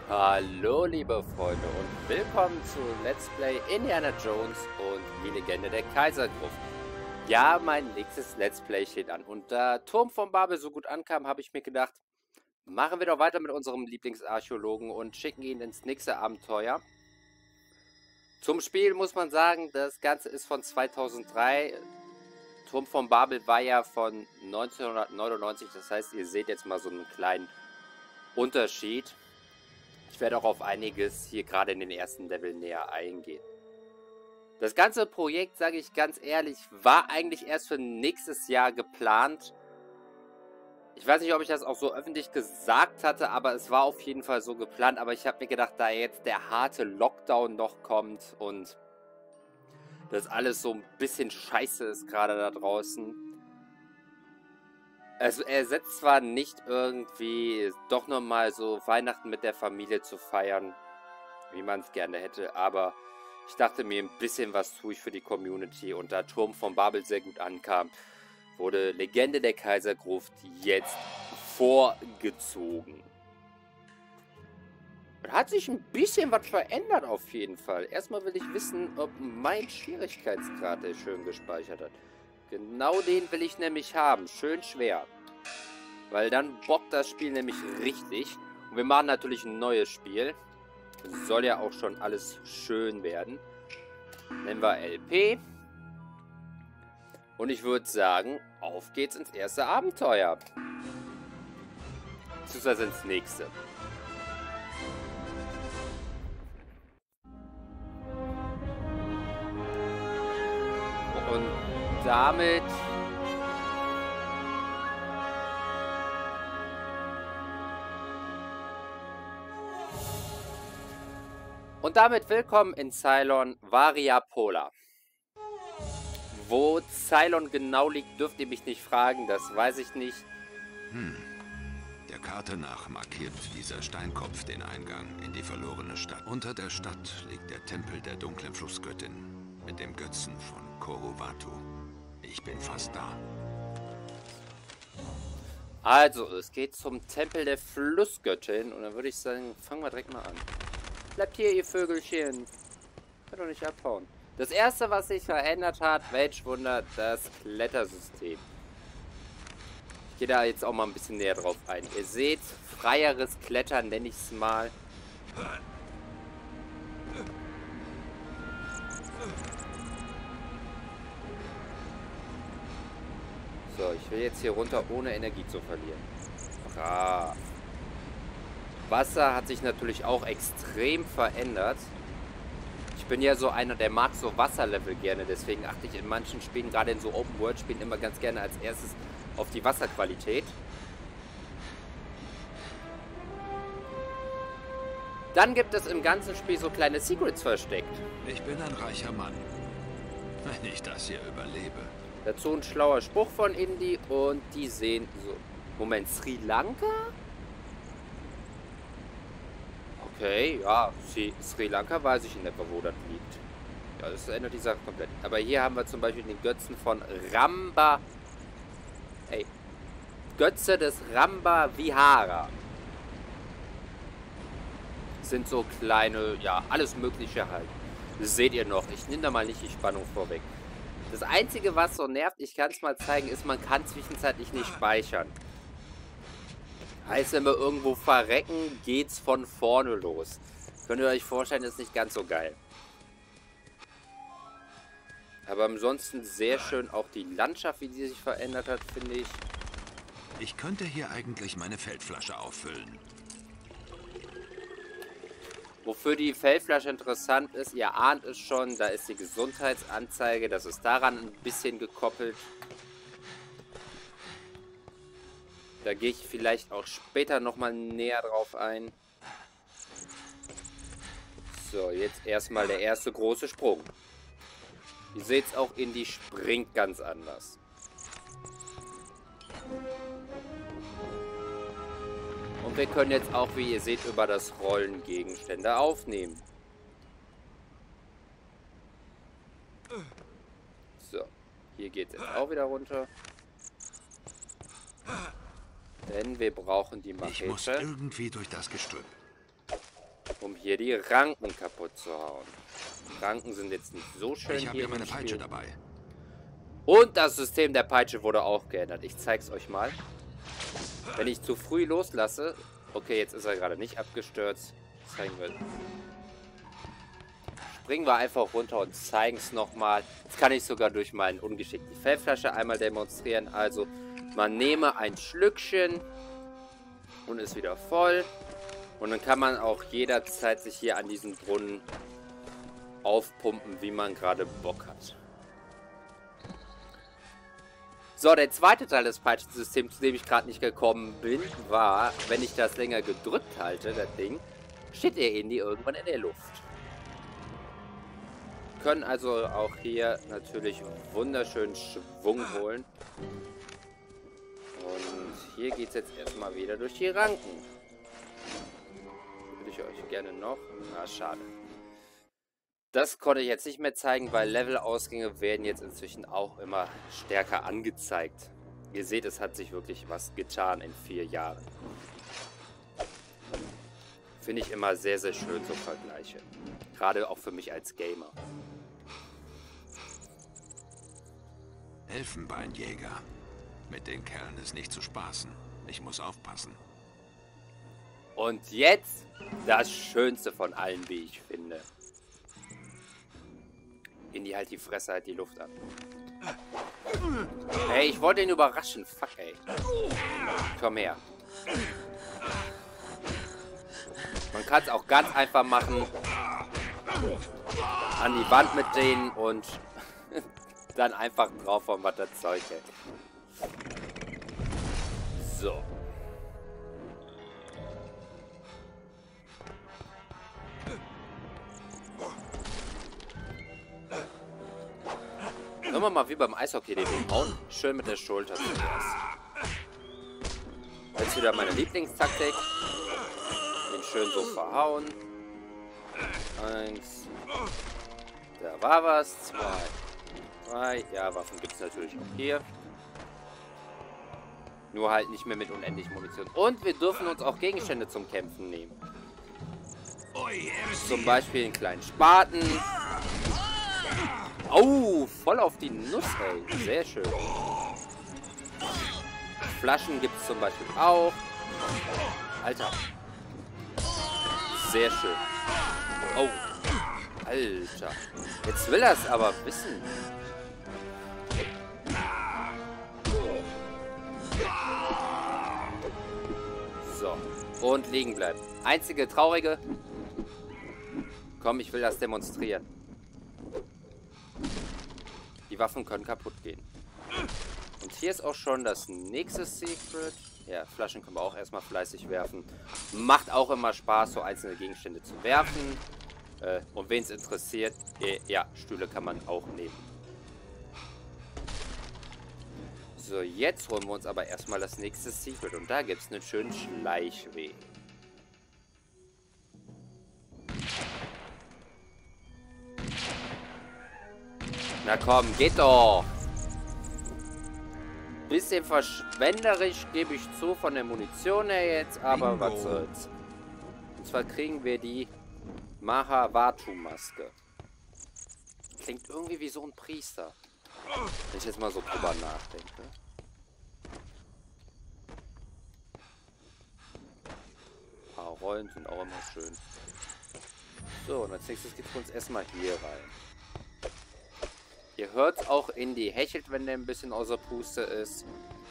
Hallo liebe Freunde und willkommen zu Let's Play Indiana Jones und die Legende der Kaisergruft. Ja, mein nächstes Let's Play steht an und da Turm von Babel so gut ankam, habe ich mir gedacht, machen wir doch weiter mit unserem Lieblingsarchäologen und schicken ihn ins nächste Abenteuer. Zum Spiel muss man sagen, das Ganze ist von 2003. Turm von Babel war ja von 1999, das heißt, ihr seht jetzt mal so einen kleinen Unterschied. Ich werde auch auf einiges hier gerade in den ersten Level näher eingehen. Das ganze Projekt, sage ich ganz ehrlich, war eigentlich erst für nächstes Jahr geplant. Ich weiß nicht, ob ich das auch so öffentlich gesagt hatte, aber es war auf jeden Fall so geplant. Aber ich habe mir gedacht, da jetzt der harte Lockdown noch kommt und das alles so ein bisschen scheiße ist gerade da draußen. Also er ersetzt zwar nicht irgendwie doch nochmal so Weihnachten mit der Familie zu feiern, wie man es gerne hätte, aber ich dachte mir, ein bisschen was tue ich für die Community und da Turm von Babel sehr gut ankam, wurde Legende der Kaisergruft jetzt vorgezogen. Da hat sich ein bisschen was verändert auf jeden Fall. Erstmal will ich wissen, ob mein Schwierigkeitsgrad der schön gespeichert hat. Genau den will ich nämlich haben. Schön schwer. Weil dann bockt das Spiel nämlich richtig. Und wir machen natürlich ein neues Spiel. Soll ja auch schon alles schön werden. Nennen wir LP. Und ich würde sagen, auf geht's ins erste Abenteuer. Beziehungsweise ins nächste. Und damit... Und damit willkommen in Cylon Varia Pola. Wo Cylon genau liegt, dürft ihr mich nicht fragen, das weiß ich nicht. Der Karte nach markiert dieser Steinkopf den Eingang in die verlorene Stadt. Unter der Stadt liegt der Tempel der dunklen Flussgöttin mit dem Götzen von Koruvatu. Ich bin fast da. Also, es geht zum Tempel der Flussgöttin und dann würde ich sagen, fangen wir direkt mal an. Bleibt hier, ihr Vögelchen. Könnt doch nicht abhauen. Das erste, was sich verändert hat, welch Wunder, das Klettersystem. Ich gehe da jetzt auch mal ein bisschen näher drauf ein. Ihr seht, freieres Klettern nenne ich es mal. So, ich will jetzt hier runter, ohne Energie zu verlieren. Brav. Wasser hat sich natürlich auch extrem verändert. Ich bin ja so einer, der mag so Wasserlevel gerne. Deswegen achte ich in manchen Spielen, gerade in so Open-World-Spielen, immer ganz gerne als erstes auf die Wasserqualität. Dann gibt es im ganzen Spiel so kleine Secrets versteckt. Ich bin ein reicher Mann. Wenn ich das hier überlebe. Dazu ein schlauer Spruch von Indy und die sehen so... Moment, Sri Lanka? Okay, ja, Sri Lanka weiß ich in etwa, wo das liegt. Ja, das ändert die Sache komplett. Aber hier haben wir zum Beispiel den Götzen von Ramba. Ey. Götze des Ramba Vihara. Das sind so kleine, ja, alles Mögliche halt. Das seht ihr noch. Ich nehme da mal nicht die Spannung vorweg. Das Einzige, was so nervt, ich kann es mal zeigen, ist, man kann zwischenzeitlich nicht speichern. Heißt, wenn wir irgendwo verrecken, geht's von vorne los. Könnt ihr euch vorstellen, ist nicht ganz so geil. Aber ansonsten sehr schön auch die Landschaft, wie die sich verändert hat, finde ich. Ich könnte hier eigentlich meine Feldflasche auffüllen. Wofür die Feldflasche interessant ist, ihr ahnt es schon, da ist die Gesundheitsanzeige, das ist daran ein bisschen gekoppelt. Da gehe ich vielleicht auch später nochmal näher drauf ein. So, jetzt erstmal der erste große Sprung. Ihr seht es auch, Indy springt ganz anders. Und wir können jetzt auch, wie ihr seht, über das Rollen Gegenstände aufnehmen. So, hier geht es jetzt auch wieder runter. Denn wir brauchen die Machete. Ich muss irgendwie durch das Gestrüpp. um hier die Ranken kaputt zu hauen. Die Ranken sind jetzt nicht so schön Ich habe hier hier meine im Spiel. Peitsche dabei. Und das System der Peitsche wurde auch geändert. Ich zeig's euch mal. Wenn ich zu früh loslasse... Okay, jetzt ist er gerade nicht abgestürzt. Zeigen wir... Springen wir einfach runter und zeigen es nochmal. Jetzt kann ich sogar durch meinen Ungeschick die Feldflasche einmal demonstrieren. Also, man nehme ein Schlückchen und ist wieder voll. Und dann kann man auch jederzeit sich hier an diesen Brunnen aufpumpen, wie man gerade Bock hat. So, der zweite Teil des Peitschensystems, zu dem ich gerade nicht gekommen bin, war, wenn ich das länger gedrückt halte, das Ding, steht der Indy irgendwann in der Luft. Können also auch hier natürlich wunderschön Schwung holen. Und hier geht es jetzt erstmal wieder durch die Ranken. Würde ich euch gerne noch... Na, schade. Das konnte ich jetzt nicht mehr zeigen, weil Levelausgänge werden jetzt inzwischen auch immer stärker angezeigt. Ihr seht, es hat sich wirklich was getan in 4 Jahren. Finde ich immer sehr, sehr schön, so Vergleiche. Gerade auch für mich als Gamer. Elfenbeinjäger. Mit den Kerlen ist nicht zu spaßen. Ich muss aufpassen. Und jetzt das Schönste von allen, wie ich finde. Indy, halt die Fresse, halt die Luft an. Hey, ich wollte ihn überraschen. Fuck, ey. Komm her. Man kann es auch ganz einfach machen. An die Wand mit denen und dann einfach drauf von was das Zeug hält. So. Sollen wir mal wie beim Eishockey den hauen? Schön mit der Schulter zuerst. Jetzt wieder meine Lieblingstaktik. Den schön so verhauen. 1. Da war was. 2. 3. Ja, Waffen gibt es natürlich auch hier. Nur halt nicht mehr mit unendlich Munition. Und wir dürfen uns auch Gegenstände zum Kämpfen nehmen. Zum Beispiel einen kleinen Spaten. Oh, voll auf die Nuss, ey. Sehr schön. Flaschen gibt es zum Beispiel auch. Alter. Sehr schön. Oh. Alter. Jetzt will er es aber wissen. So. Und liegen bleiben. Einzige traurige. Komm, ich will das demonstrieren. Die Waffen können kaputt gehen. Und hier ist auch schon das nächste Secret. Ja, Flaschen können wir auch erstmal fleißig werfen. Macht auch immer Spaß, so einzelne Gegenstände zu werfen. Und wen es interessiert, ja, Stühle kann man auch nehmen. So, jetzt holen wir uns aber erstmal das nächste Secret. Und da gibt es einen schönen Schleichweg. Na komm, geht doch. Bisschen verschwenderisch, gebe ich zu, von der Munition her jetzt, aber Bingo. was soll's. Und zwar kriegen wir die Mahavatu-Maske. Klingt irgendwie wie so ein Priester. Wenn ich jetzt mal so drüber nachdenke. Ein paar Rollen sind auch immer schön. So, und als nächstes geht es uns erstmal hier rein. Ihr hört auch, Indy hechelt, wenn der ein bisschen außer Puste ist.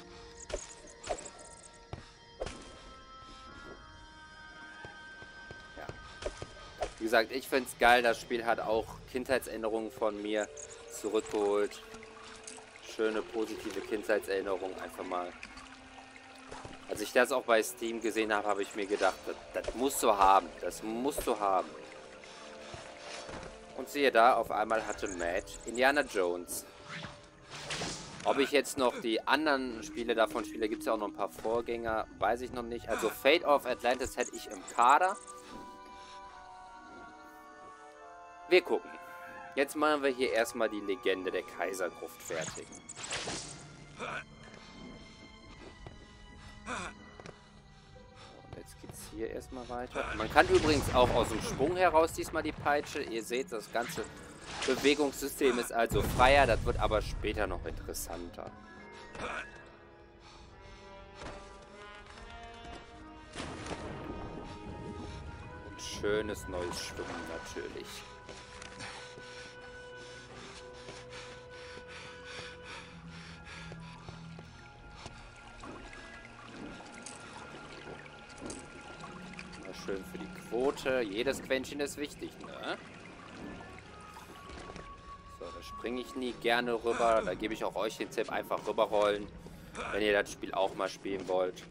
Ja. Wie gesagt, ich finde es geil. Das Spiel hat auch Kindheitserinnerungen von mir zurückgeholt. Schöne, positive Kindheitserinnerungen einfach mal. Als ich das auch bei Steam gesehen habe, habe ich mir gedacht, das musst du haben. Das musst du haben. Und siehe da, auf einmal hatte Matt Indiana Jones. Ob ich jetzt noch die anderen Spiele davon spiele, gibt es ja auch noch ein paar Vorgänger, weiß ich noch nicht. Also Fate of Atlantis hätte ich im Kader. Wir gucken. Jetzt machen wir hier erstmal die Legende der Kaisergruft fertig. Und jetzt geht's hier erstmal weiter. Man kann übrigens auch aus dem Sprung heraus diesmal die Peitsche. Ihr seht, das ganze Bewegungssystem ist also freier. Das wird aber später noch interessanter. Und schönes neues Schwimmen natürlich. Schön für die Quote. Jedes Quäntchen ist wichtig, ne? So, da springe ich nie gerne rüber. Da gebe ich auch euch den Tipp, einfach rüberrollen, wenn ihr das Spiel auch mal spielen wollt.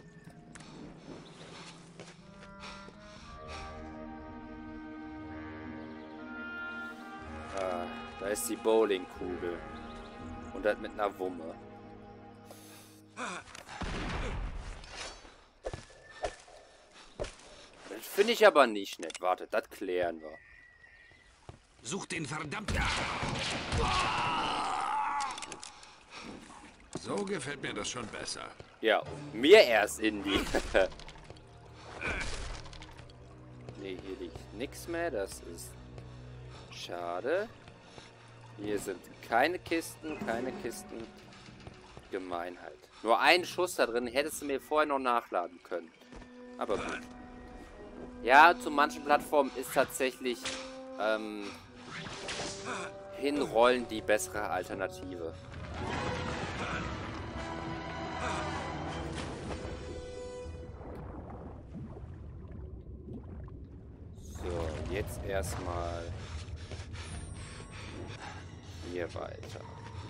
Ah, da ist die Bowlingkugel. Und das mit einer Wumme. Finde ich aber nicht nett. Wartet, das klären wir. Such den verdammten... So gefällt mir das schon besser. Ja, mir erst, Indy. Ne, hier liegt nichts mehr. Das ist schade. Hier sind keine Kisten, Gemeinheit. Nur ein Schuss da drin. Hättest du mir vorher noch nachladen können. Aber gut. Ja, zu manchen Plattformen ist tatsächlich Hinrollen die bessere Alternative. So, jetzt erstmal hier weiter.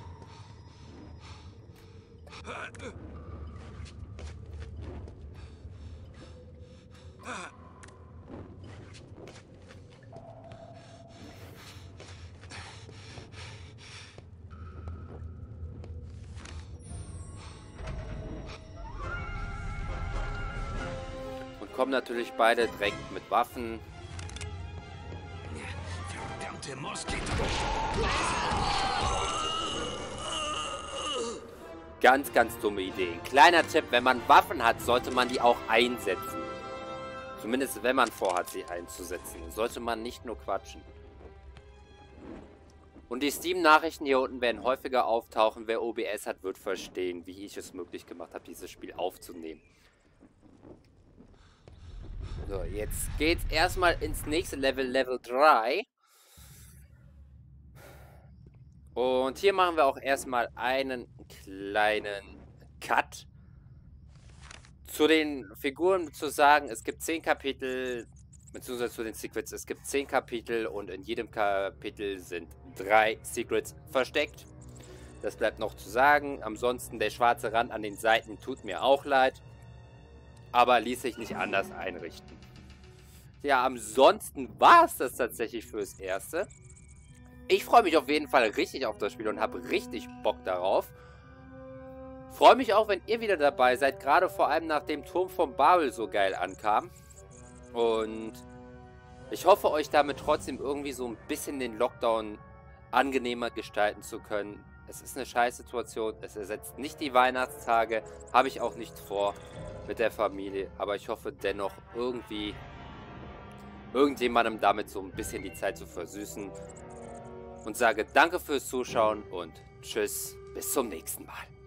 Kommen natürlich beide direkt mit Waffen. Verdammte Moskito. Ganz, ganz dumme Idee. Kleiner Tipp, wenn man Waffen hat, sollte man die auch einsetzen. Zumindest wenn man vorhat, sie einzusetzen. Sollte man nicht nur quatschen. Und die Steam-Nachrichten hier unten werden häufiger auftauchen. Wer OBS hat, wird verstehen, wie ich es möglich gemacht habe, dieses Spiel aufzunehmen. So, jetzt geht's erstmal ins nächste Level, Level 3. Und hier machen wir auch erstmal einen kleinen Cut. Zu den Figuren zu sagen, es gibt 10 Kapitel, beziehungsweise zu den Secrets, es gibt 10 Kapitel und in jedem Kapitel sind 3 Secrets versteckt. Das bleibt noch zu sagen. Ansonsten der schwarze Rand an den Seiten tut mir auch leid. Aber ließ sich nicht anders einrichten. Ja, ansonsten war es das tatsächlich fürs Erste. Ich freue mich auf jeden Fall richtig auf das Spiel und habe richtig Bock darauf. Freue mich auch, wenn ihr wieder dabei seid, gerade vor allem nachdem Turm von Babel so geil ankam. Und ich hoffe, euch damit trotzdem irgendwie so ein bisschen den Lockdown angenehmer gestalten zu können. Es ist eine Scheißsituation, es ersetzt nicht die Weihnachtstage, habe ich auch nicht vor mit der Familie, aber ich hoffe dennoch irgendwie irgendjemandem damit so ein bisschen die Zeit zu versüßen und sage danke fürs Zuschauen und tschüss, bis zum nächsten Mal.